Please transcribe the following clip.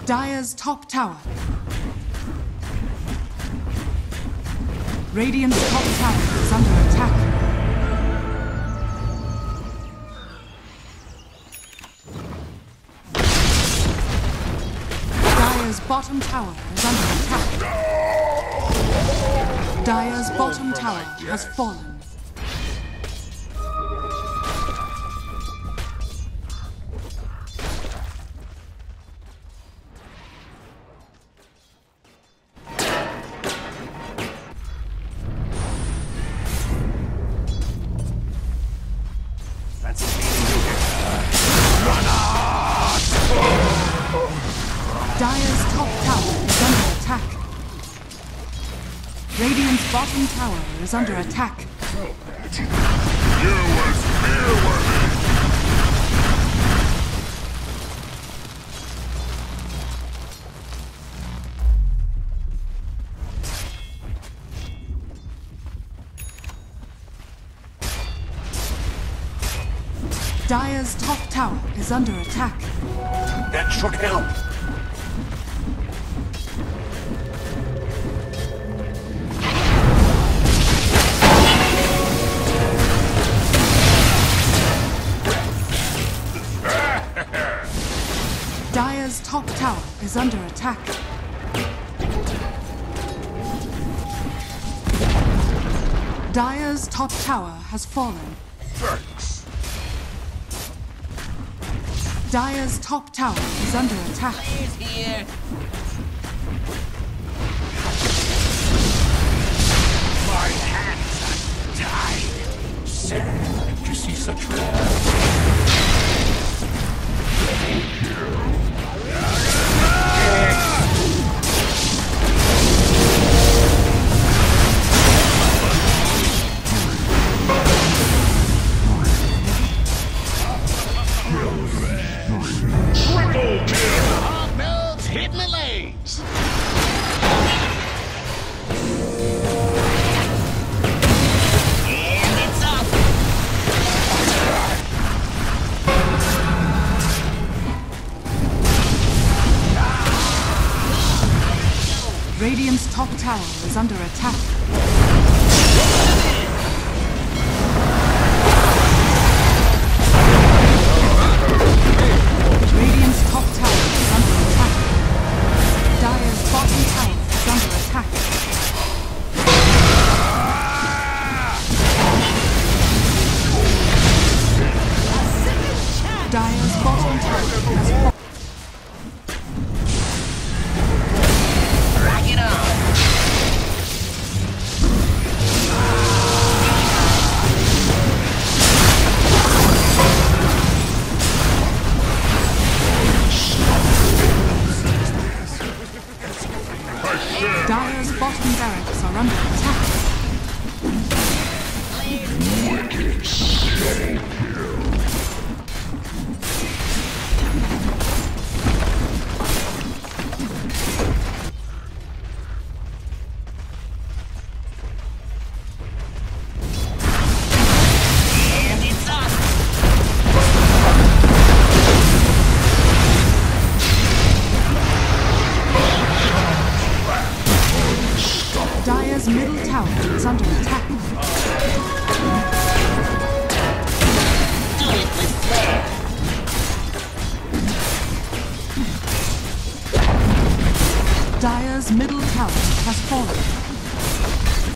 Dire's top tower. Radiant's top tower is under attack. Dire's bottom tower is under attack. Dire's bottom tower has fallen. Dire's top tower is under attack. Radiant's bottom tower is under attack. You was fear-worthy! Dire's top tower is under attack. That should help. Dire's top tower is under attack. Dire's top tower has fallen. Thanks. Dire's top tower is under attack. Here. My hands are tied. Sad to see such wrath. Hog nose hitting the legs. And it's up. Radiant's top tower is under attack. Radiant's top tower is under attack. Dire's bottom tower is under attack. Dire's bottom tower has fallen. Rock it on. Dire's bottom barracks are under attack. And it's up. Dire's middle tower is under attack. Do it with flair. Dire's middle tower has fallen.